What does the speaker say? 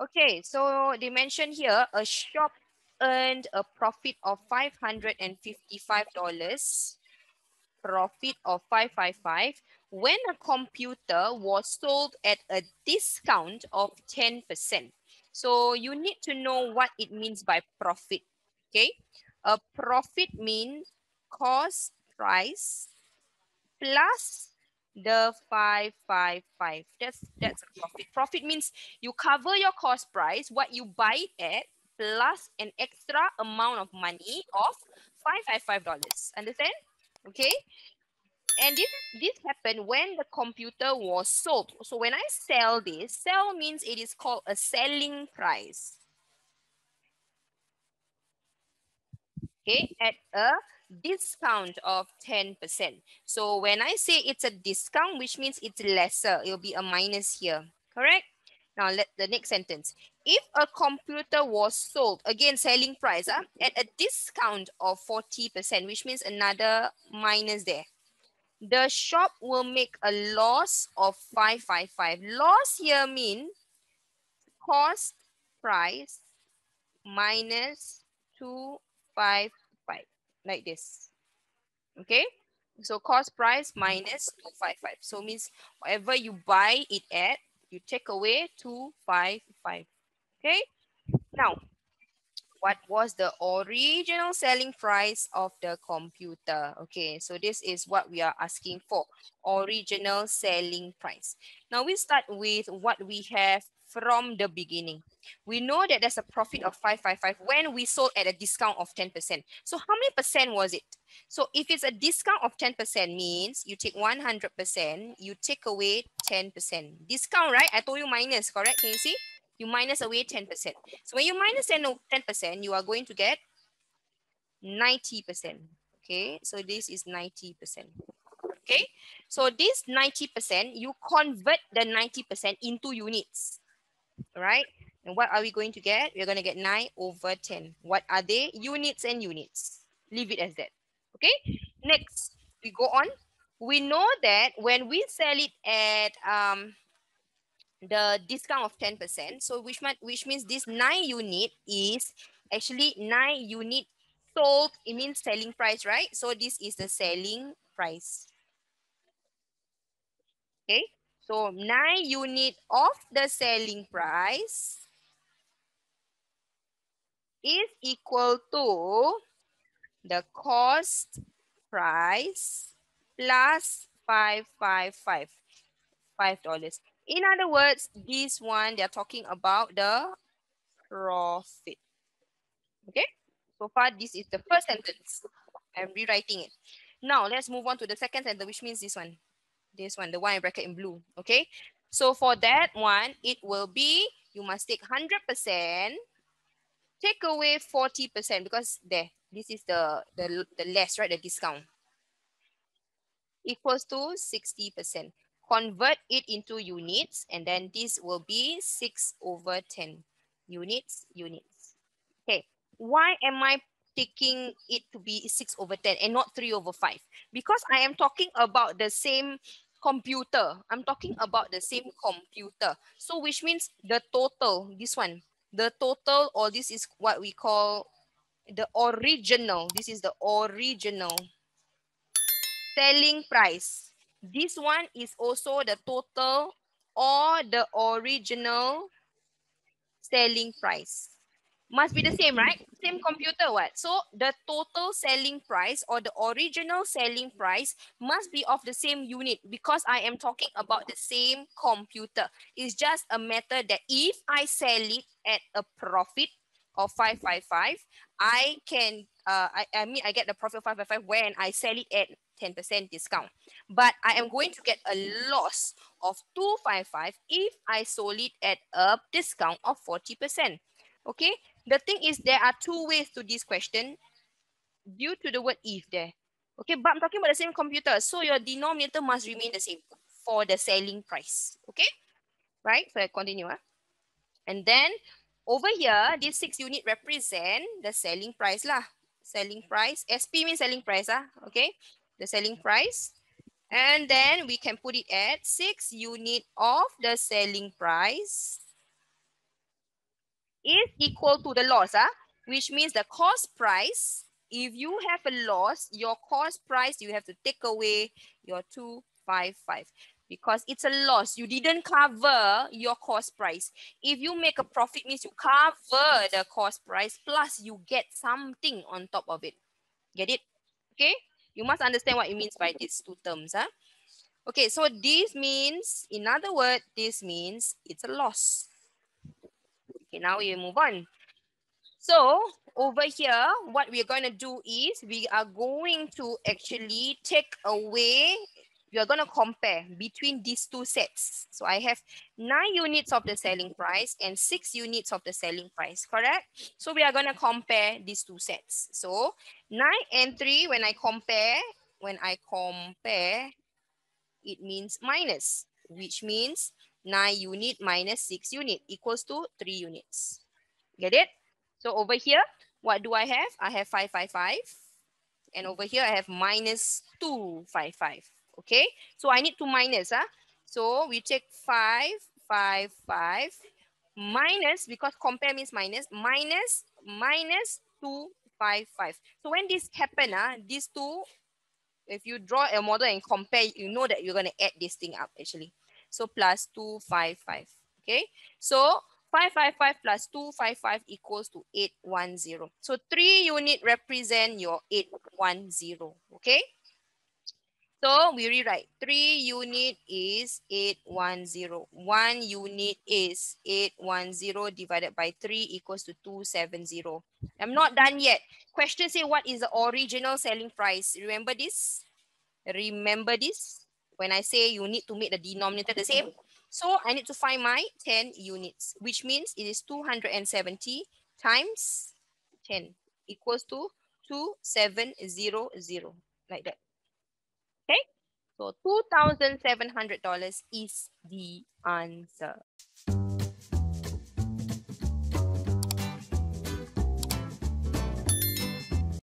Okay, so they mentioned here a shop earned a profit of $555, profit of 555 when a computer was sold at a discount of 10%. So you need to know what it means by profit. Okay, a profit means cost price plus the 555. That's a profit. Profit means you cover your cost price, what you buy it at, plus an extra amount of money of $555. Understand? Okay. And this happened when the computer was sold. So when I sell this, sell means it is called a selling price. Okay, at a discount of 10%. So when I say it's a discount, which means it's lesser, it'll be a minus here. Correct? Now let the next sentence. If a computer was sold, again selling price, at a discount of 40%, which means another minus there. The shop will make a loss of 555. Loss here means cost price minus 255, like this. Okay, so cost price minus 255. So means whatever you buy it at, you take away 255. Okay, now what was the original selling price of the computer? Okay, so this is what we are asking for, original selling price. Now we start with what we have from the beginning. We know that there's a profit of 555 when we sold at a discount of 10%. So how many percent was it? So if it's a discount of 10% means you take 100%, you take away 10%. Discount, right? I told you minus, correct? Can you see? You minus away 10%. So when you minus 10%, you are going to get 90%. Okay, so this is 90%. Okay, so this 90%, you convert the 90% into units. All right, and what are we going to get? We're going to get 9/10. What are they? Units and units. Leave it as that. Okay, next, we go on. We know that when we sell it at the discount of 10%. So which means this 9 unit is actually 9 unit sold. It means selling price, right? So this is the selling price. Okay. So 9 unit of the selling price is equal to the cost price plus 555. $5. In other words, this one, they're talking about the profit. Okay, so far this is the first sentence. I'm rewriting it. Now let's move on to the second sentence, which means this one, the one in bracket in blue. Okay, so for that one, it will be, you must take 100%, take away 40% because this is the less, right? The discount equals to 60%. Convert it into units, and then this will be 6/10. Units. Okay, why am I taking it to be 6/10 and not 3/5? Because I am talking about the same computer. I'm talking about the same computer. So which means the total, this one, the total, or this is what we call the original. This is the original selling price. This one is also the total or the original selling price. Must be the same, right? Same computer, what? So the total selling price or the original selling price must be of the same unit because I am talking about the same computer. It's just a matter that if I sell it at a profit of 555, I can, I mean, I get the profit of 555 when I sell it at 10% discount. But I am going to get a loss of 255 if I sold it at a discount of 40%. Okay, the thing is there are two ways to this question due to the word if there. Okay, but I'm talking about the same computer. So your denominator must remain the same for the selling price. Okay, right? So I continue. And then over here, this 6 unit represent the selling price lah. Selling price. SP means selling price. Okay, the selling price. And then we can put it at 6 unit of the selling price is equal to the loss, which means the cost price. If you have a loss, your cost price, you have to take away your 255 because it's a loss. You didn't cover your cost price. If you make a profit, means you cover the cost price plus you get something on top of it. Get it? Okay? You must understand what it means by these two terms. Okay, so this means, in other words, this means it's a loss. Okay, now we move on. So over here, what we're going to do is we are going to actually take away, we are going to compare between these two sets. So I have 9 units of the selling price and 6 units of the selling price, correct? So we are going to compare these two sets. So 9 and 3, when I compare, it means minus, which means 9 unit minus 6 unit equals to 3 units. Get it? So over here, what do I have? I have 555. And over here, I have minus 255. Okay? So I need to minus. So we take 555 minus, because compare means minus, minus 255. So when this happen, these two, if you draw a model and compare, you know that you're going to add this thing up actually. So plus 255. Okay. So 555 plus 255 equals to 810. So 3 unit represent your 810. Okay. So we rewrite 3 unit is 810. 1 unit is 810 divided by 3 equals to 270. I'm not done yet. Question say what is the original selling price? Remember this? Remember this? When I say you need to make the denominator the same. So I need to find my 10 units, which means it is 270 times 10 equals to 2700, like that. Okay? So $2,700 is the answer.